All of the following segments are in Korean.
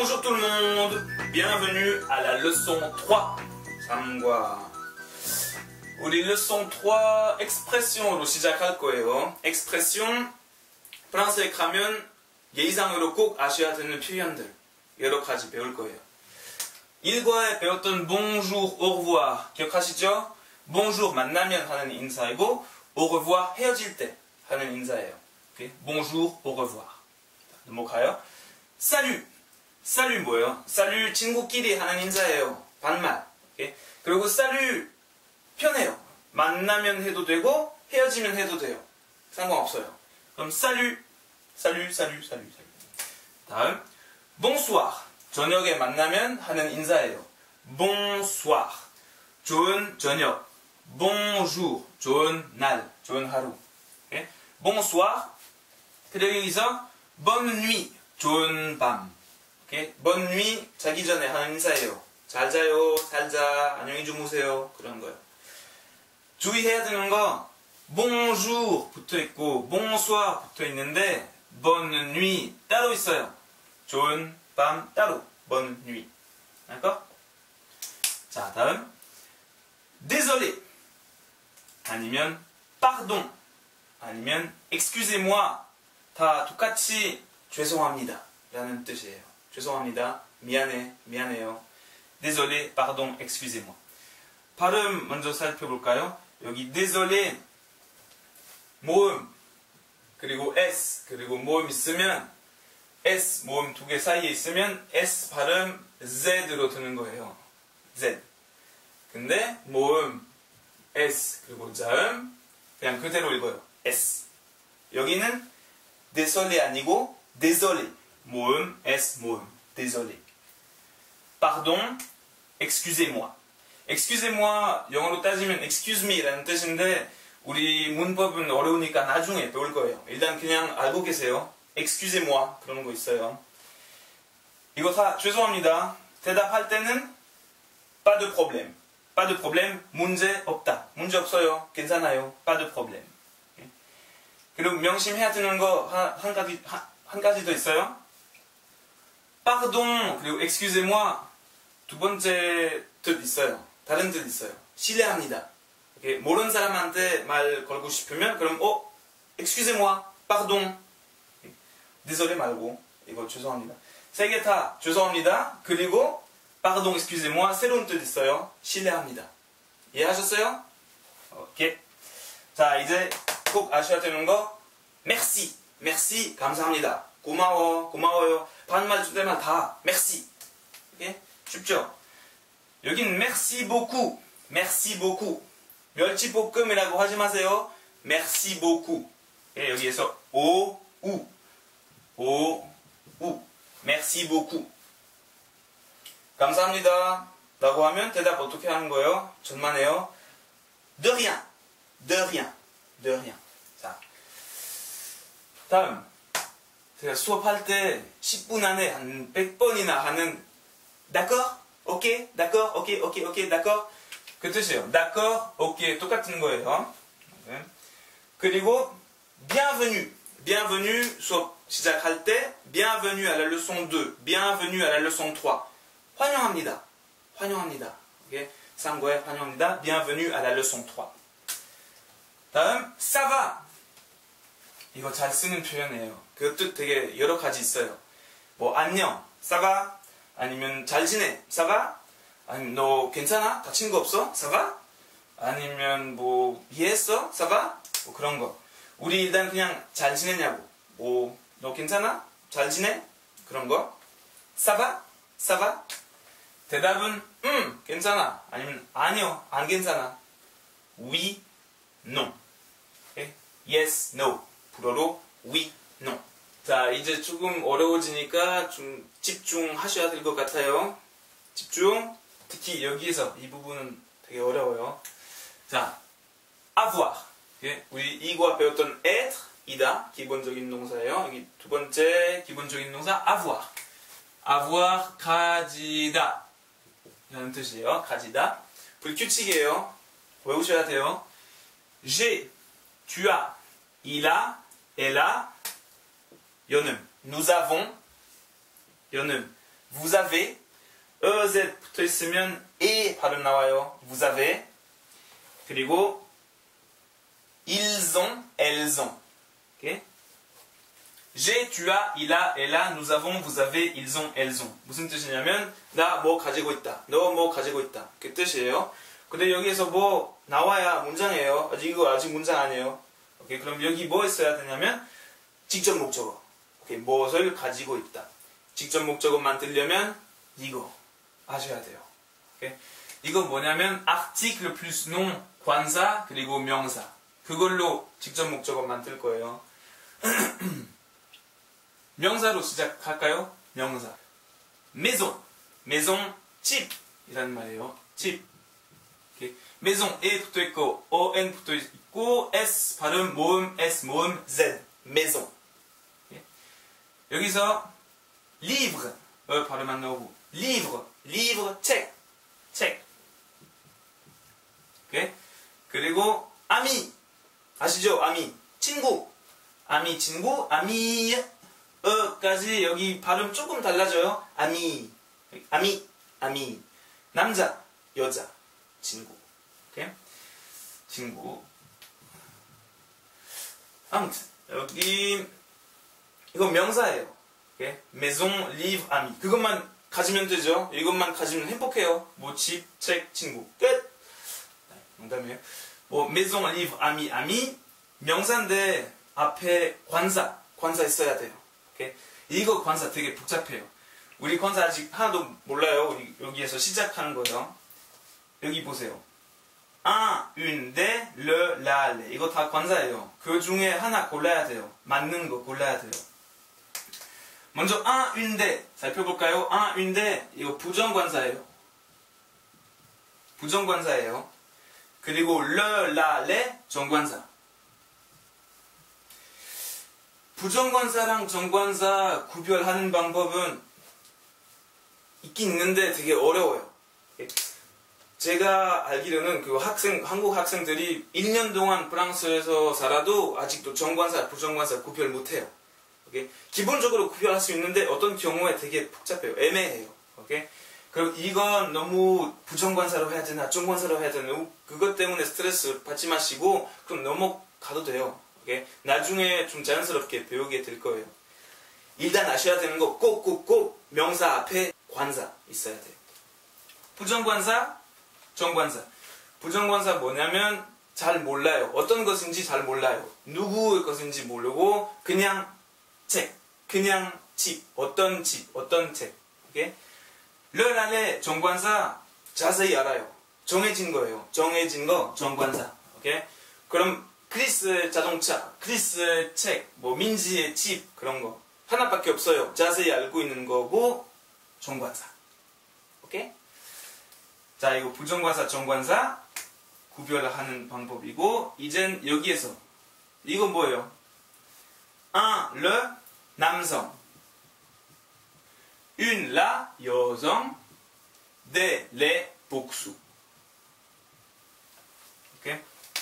Bonjour tout le monde, bienvenue à la leçon 3. 삼과 우리 leçon 3 expression으로 시작할 거예요. expression 프랑스에 가면 예의상으로 꼭 아셔야 되는 표현들 여러 가지 배울 거예요. 1과에 배웠던 bonjour, au revoir 기억하시죠? bonjour 만나면 하는 인사이고 au revoir 헤어질 때 하는 인사예요. 오케이? bonjour, au revoir. 넘어가요. salut. salut 뭐예요? salut 친구끼리 하는 인사예요. 반말. 오케이? 그리고 salut 편해요. 만나면 해도 되고 헤어지면 해도 돼요. 상관없어요. 그럼 salut, salut, salut, salut, salut. 다음 bonsoir. 저녁에 만나면 하는 인사예요. bonsoir. 좋은 저녁. bonjour. 좋은 날, 좋은 하루. 오케이? bonsoir. 그리고 여기서 bonne nuit. 좋은 밤. 오케이? bonne nuit. 자기 전에 하는 인사예요. 잘 자요, 잘 자, 안녕히 주무세요. 그런 거요. 주의해야 되는 거 bonjour 붙어 있고 bonsoir 붙어 있는데 bonne nuit 따로 있어요. 좋은 밤 따로 bonne nuit. 알까? 자, 다음 désolé 아니면 pardon 아니면 excusez-moi 다 똑같이 죄송합니다 라는 뜻이에요. 죄송합니다. 미안해. 미안해요. désolé, pardon, excusez-moi. 발음 먼저 살펴볼까요? 여기 désolé 모음 그리고 s 그리고 모음 있으면 s 모음 두 개 사이에 있으면 s 발음 z로 드는 거예요. z. 근데 모음 s 그리고 자음 그냥 그대로 읽어요. s. 여기는 désolé 아니고 désolé. 모음 s 모음 désolé. pardon, excusez-moi. excusez-moi 영어로 따지면 excuse me 라는 뜻인데 우리 문법은 어려우니까 나중에 배울 거예요. 일단 그냥 알고 계세요. excusez-moi 그런 거 있어요. 이거 다 죄송합니다. 대답할 때는 pas de problème. pas de problème 문제 없다. 문제 없어요. 괜찮아요. pas de problème. 그리고 명심해야 되는 거 한 가지 더 있어요. pardon 그리고 excusez-moi 두 번째 뜻 있어요. 다른 뜻 있어요. 실례합니다. 이렇게 모르는 사람한테 말 걸고 싶으면 그럼 excusez-moi, pardon, désolé 말고 이거 죄송합니다. 세 개 다 죄송합니다. 그리고 pardon, excusez-moi 새로운 뜻 있어요. 실례합니다. 이해하셨어요? 오케이. 자, 이제 꼭 아셔야 되는 거 merci, merci 감사합니다. 고마워, 고마워요. 반말 줄 때만 다 merci. 오케이? 쉽죠? 여긴 merci beaucoup, merci beaucoup. 멸치볶음이라고 하지 마세요. merci beaucoup. 예, 여기에서 o, u, merci beaucoup. 감사합니다. 라고 하면 대답 어떻게 하는 거예요? 전만해요. de rien, de rien, de rien. 자, 다음. 제가 수업할 때 10분 안에 한 100번이나 하는 d'accord, ok, d'accord, ok, ok, ok, d'accord. 그 뜻이에요. d'accord, ok, 똑같은 거예요. 네. 그리고 bienvenue, bienvenue 수업 시작할 때 bienvenue à la leçon 2, bienvenue à la leçon 3. 환영합니다. 환영합니다. 오케이? 상고에 환영합니다. bienvenue à la leçon 3. 다음 ça va. 이거 잘 쓰는 표현이에요. 그 뜻 되게 여러 가지 있어요. 뭐 안녕, ça va? 아니면 잘 지내, ça va? 아니면 너 괜찮아? 다친 거 없어? ça va? 아니면 뭐 이해했어? ça va? 뭐 그런 거. 우리 일단 그냥 잘 지내냐고. 뭐 너 괜찮아? 잘 지내? 그런 거. ça va? ça va? 대답은 괜찮아. 아니면 아니요, 안 괜찮아. oui, non. Okay? yes, no. 불어로 oui, non. 자, 이제 조금 어려워지니까 좀 집중하셔야 될 것 같아요. 집중. 특히 여기에서 이 부분은 되게 어려워요. 자, avoir. 예? 우리 이과 배웠던 être, 이다. 기본적인 동사예요. 여기 두 번째 기본적인 동사 avoir. avoir, 가지다. 라는 뜻이에요. 가지다. 불규칙이에요. 외우셔야 돼요. j'ai, tu as, il a, elle a, 여름, nous avons, 여름, vous avez. EZ 붙어 있으면 et 발음 나와요. vous avez. 그리고 ils ont, elles ont. Okay? j'ai, tu as, il a, elle a, nous avons, vous avez, ils ont, elles ont. 무슨 뜻이냐면 나 뭐 가지고 있다. 너 뭐 가지고 있다. 그 뜻이에요. 근데 여기에서 뭐 나와야 문장이에요. 이거 아직 문장 아니에요. 오케이? 그럼 여기 뭐 있어야 되냐면 직접 목적어. 오케이? 무엇을 가지고 있다. 직접 목적어 만들려면 이거 아셔야 돼요. 오케이? 이거 뭐냐면 article plus nom, 관사 그리고 명사. 그걸로 직접 목적어 만들 거예요. 명사로 시작할까요? 명사. maison. maison, 집. 이란 말이에요. 집. 오케이. maison, e 붙어 있고, on 붙어 있고, s 발음, 모음, s 모음, z. maison. 오케이. 여기서 livre. 발음 안 나오고. livre. livre, 책. 책. 오케이. 그리고 ami. 아시죠? ami. 친구. ami, 친구. ami. 까지 여기 발음 조금 달라져요. ami. ami. ami. 남자. 여자. 친구. 오케이? 친구. 아무튼 여기 이거 명사예요. 오케이? maison, livre, ami. 그것만 가지면 되죠. 이것만 가지면 행복해요. 뭐 집, 책, 친구. 끝. 농담이에요. 뭐 maison, livre, ami, ami. 명사인데 앞에 관사 있어야 돼요. 오케이? 이거 관사 되게 복잡해요. 우리 관사 아직 하나도 몰라요. 우리 여기에서 시작하는 거죠. 여기 보세요. un, une, des, le, la, les. 이거 다 관사예요. 그 중에 하나 골라야 돼요. 맞는 거 골라야 돼요. 먼저 un, une, des 살펴볼까요? un, une, des 이거 부정관사예요. 부정관사예요. 그리고 le, la, les 정관사. 부정관사랑 정관사 구별하는 방법은 있긴 있는데 되게 어려워요. 제가 알기로는 그 한국 학생들이 1년 동안 프랑스에서 살아도 아직도 정관사, 부정관사 구별 못해요. 오케이? 기본적으로 구별할 수 있는데 어떤 경우에 되게 복잡해요. 애매해요. 오케이? 그리고 이건 너무 부정관사로 해야 되나, 정관사로 해야 되나, 그것 때문에 스트레스 받지 마시고, 그럼 넘어가도 돼요. 오케이? 나중에 좀 자연스럽게 배우게 될 거예요. 일단 아셔야 되는 거 꼭 명사 앞에 관사 있어야 돼요. 부정관사, 정관사. 부정관사 뭐냐면 잘 몰라요. 어떤 것인지 잘 몰라요. 누구의 것인지 모르고 그냥 책, 그냥 집, 어떤 책. 오케이? 르랄레 정관사 자세히 알아요. 정해진 거예요. 정해진 거 정관사. 오케이? 그럼 크리스의 자동차, 크리스의 책, 뭐 민지의 집 그런 거 하나밖에 없어요. 자세히 알고 있는 거고 정관사. 오케이? 자, 이거 부정관사, 정관사 구별하는 방법이고 이젠 여기에서 이거 뭐예요? un, le 남성, une, la 여성, des, les 복수. 오케이?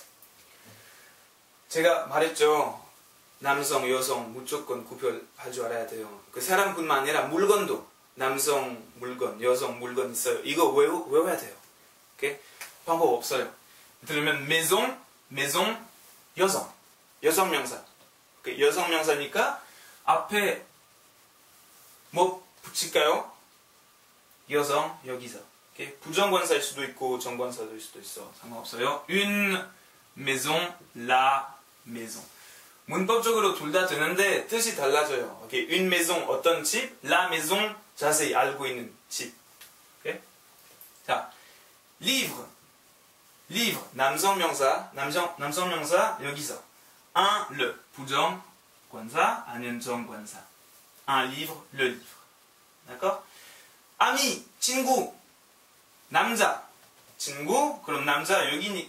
제가 말했죠. 남성, 여성 무조건 구별할 줄 알아야 돼요. 그 사람뿐만 아니라 물건도 남성 물건, 여성 물건 있어요. 이거 외워야 돼요. 오케이? 방법 없어요. 들으면 maison, 여성 명사. 여성 명사니까 앞에 뭐 붙일까요? 여성 여기서. 오케이? 부정관사일 수도 있고 정관사일 수도 있어. 상관없어요. une maison, la maison. 문법적으로 둘 다 되는데 뜻이 달라져요. 오케이? une maison 어떤 집, la maison 자세히 알고 있는 집. 오케이? 자, livre 남성 명사 여기서 un, le 부정 관사 아니면 정관사. un livre, le livre. d'accord? ami 친구 남자 친구 그럼 남자 여기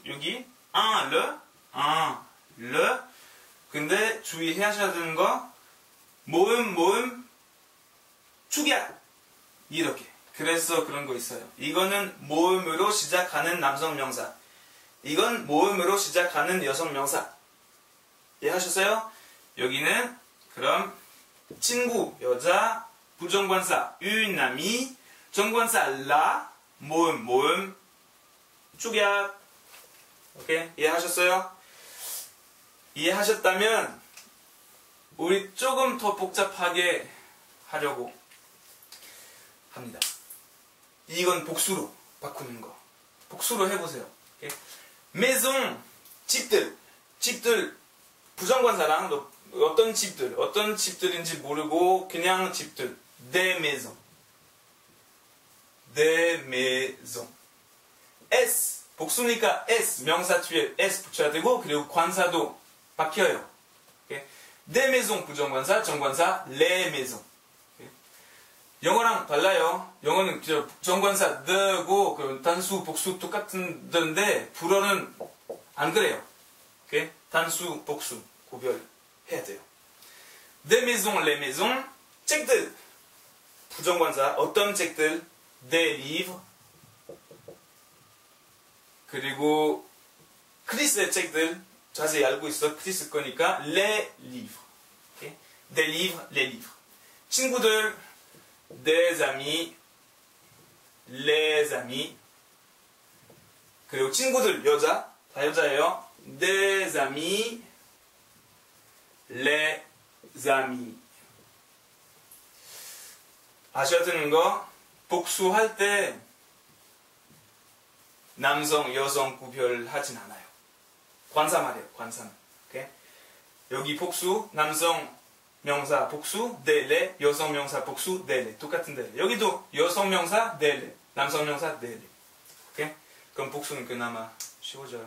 un, le 근데 주의하셔야 되는 거 모음 축약 이렇게. 그래서 그런 거 있어요. 이거는 모음으로 시작하는 남성 명사. 이건 모음으로 시작하는 여성 명사. 이해하셨어요? 여기는 그럼 친구 여자 부정관사 une amie, 정관사 la, 모음, 축약. 오케이? 이해하셨어요? 이해하셨다면 우리 조금 더 복잡하게 하려고 합니다. 이건 복수로 바꾸는 거. 복수로 해보세요. 오케이? maison, 집들, 부정관사랑 어떤 집들인지 모르고 그냥 집들. des maisons. S, 복수니까 S, 명사 뒤에 S 붙여야 되고, 그리고 관사도 박혀요. 오케이? des maisons, 부정관사, 정관사, les maisons. 오케이? 영어랑 달라요. 영어는 정관사 the고 그 단수, 복수 똑같은데 불어는 안 그래요. 오케이? 단수, 복수 구별해야 돼요. des maisons, les maisons, 책들. 부정관사, 어떤 책들? des livres. 그리고 크리스의 책들 자세히 알고 있어. 크리스 거니까 les livres. Okay? des livres, les livres. 친구들, des amis, les amis. 그리고 친구들 여자, 다 여자예요. des amis, les amis. 아셔야 되는 거, 복수할 때 남성, 여성 구별하진 않아요. 관사 말이에요. 관사. 오케이? 여기 복수, 남성 명사 복수, 데레, 여성 명사 복수, 데레. 똑같은데. 여기도 여성 명사, 데레. 남성 명사, 데레. 오케이? 그럼 복수는 그나마 쉬워져요.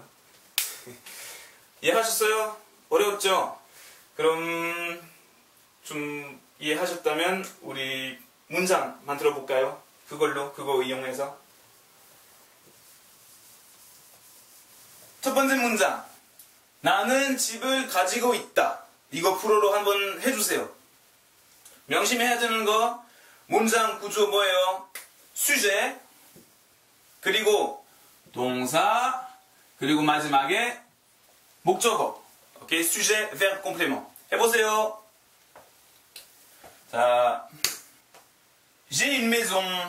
이해하셨어요? 어려웠죠? 그럼 좀 이해하셨다면 우리 문장 만들어 볼까요? 그거 이용해서. 첫 번째 문장. 나는 집을 가지고 있다. 이거 불어로 한번 해주세요. 명심해야 되는 거. 문장 구조 뭐예요? 수제, 그리고 동사, 그리고 마지막에 목적어. 오케이? 수제, verbe, complément. 해보세요. 자, j'ai une maison.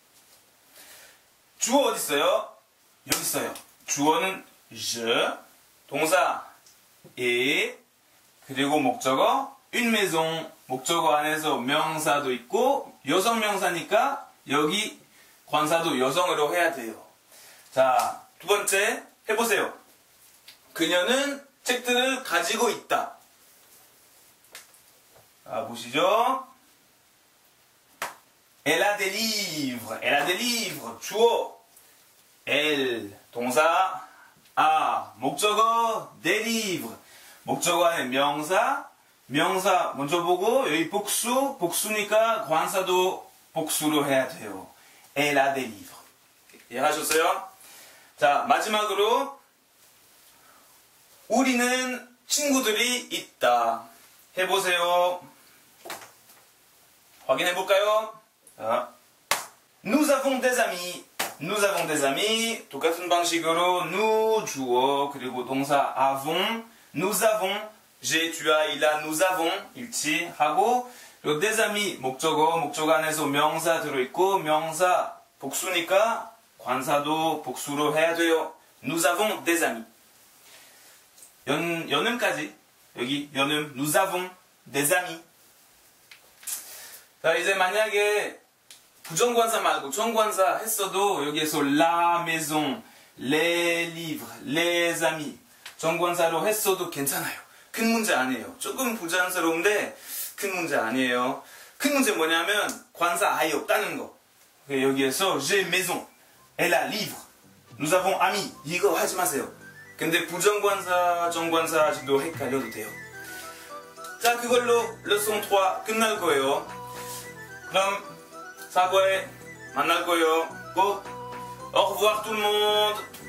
주어 어디 있어요? 여기 있어요. 주어는 je, 동사 et, 그리고 목적어 une maison. 목적어 안에서 명사도 있고 여성 명사니까 여기 관사도 여성으로 해야 돼요. 자, 두 번째 해보세요. 그녀는 책들을 가지고 있다. 자, 보시죠. Elle a des livres. Elle a des livres. 주어 elle, 동사 a, 목적어 des livres. 목적어 안에 명사 먼저 보고 여기 복수니까 관사도 복수로 해야 돼요. Elle a des livres. 이해하셨어요? 자, 마지막으로 우리는 친구들이 있다. 해보세요. 확인해볼까요? Nous avons des amis. Nous avons des amis. 똑같은 방식으로 nous 주어 그리고 동사 avons. Nous avons. j'ai, tu as, il a, nous avons. 일치하고 그리고 des amis 목적어 안에서 명사 들어있고 명사 복수니까 관사도 복수로 해야 돼요. Nous avons des amis. 연음까지 여기 연음 nous avons des amis. 자, 이제 만약에 부정관사 말고 정관사 했어도 여기에서 la maison, les livres, les amis 정관사로 했어도 괜찮아요. 큰 문제 아니에요. 조금 부자연스러운데 큰 문제 아니에요. 큰 문제 뭐냐면 관사 아예 없다는 거. 여기에서 j'ai maison, elle a livre, nous avons amis 이거 하지 마세요. 근데 부정관사, 정관사도 헷갈려도 돼요. 자, 그걸로 레슨 3 끝날 거예요. 그럼 4과에 만날 거예요. 꼭 au revoir tout le monde.